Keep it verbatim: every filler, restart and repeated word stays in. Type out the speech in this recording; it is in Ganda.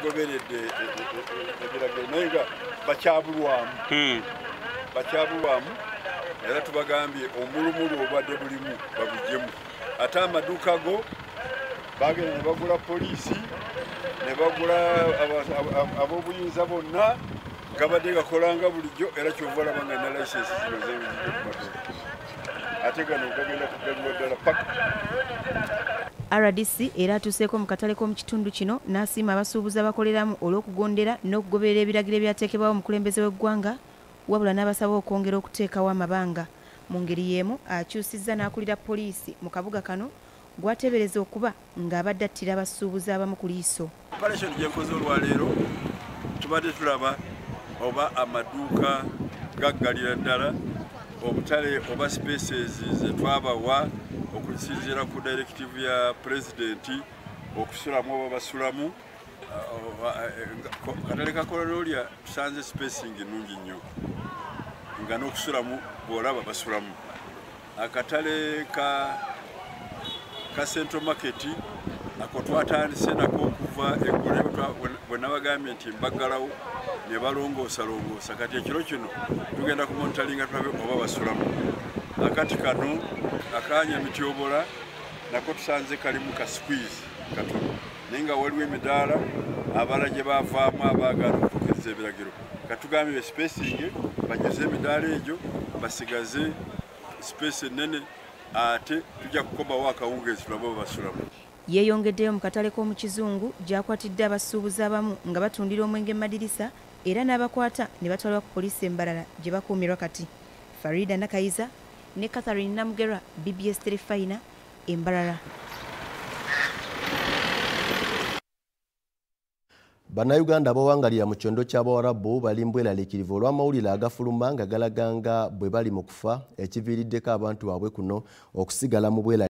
bagoberedde ebiragiro naye nga bakyabulwamu bakyabulwamu era tubagambye omulumulu obadde bulimu babuggyemu ate amaduuka go bagenda ne bagula poliisi ne bagula ab'obuyinza bonna gabadde gakolanga bulijjo era kyova olaba nga ne layisensi zino z'ebizige ku maduuka ate gano gagenda kugalibwa ddala paka. R D C era atuuseeko mu katale k'omu kitundu kino n'asiima abasuubuzi abakoleramu olw'okugondera n'okugoberera ebiragiro ebyateekebwawo omukulembeze w'eggwanga wabula n'abasaba okwongera okuteekawo amabanga. Mu ngeri y'emu akyusizza n'akulira poliisi mu kabuga kano gwateebereza okuba ng'abadde attira abasuubuzi abamu ku liiso. Operation gye nkoze olwaleero tubadde tulaba oba amaduuka gaggalira ddala obutale oba spaces ze twabawa okusinziira ku directive ya pulezidenti okusulamu oba basulamu katale ka kolonolya tusanze spacing ennungi nnyo nga n'okusulamu bw'olaba basulamu. Akatale ka ka Central Market ako twatandise nako okuva eggulu bwe nabagambye nti mbaggalawo ne balongoosalongoosa kati ekiro kino tugenda ku monitoringa tulabe oba basulamu. Akati kano akanya Mityobola nako tusanze kalimu ka squeeze katono naye nga waliwo emidaala abala gye baavaamu abaagala okutuukiriza ebiragiro katugambye spacing banyuze emidaala egyo basigaze space ennene ate tujja kukomawo akawungeezi tulabe basulamu. Yeeyongeddeyo mu katale k'omu Kizungu gy'akwatidde abasuubuzi abamu nga batundira omwenge mu madirisa era n'abakwata ne batwalibwa ku poliisi embalala gye bakuumirwa kati. Farida Nakayiza ne Catherine Namugera, B B S Terefayina, Embalala. Bannayuganda abawangalira mu kyondo ky'Abawarabu bali mbweraliikirivu olw'amawulire agafuluma nga galaganga bwe bali mu kufa ekiviiriddeko abantu baabwe kuno okusigala mu bweraliikirivu.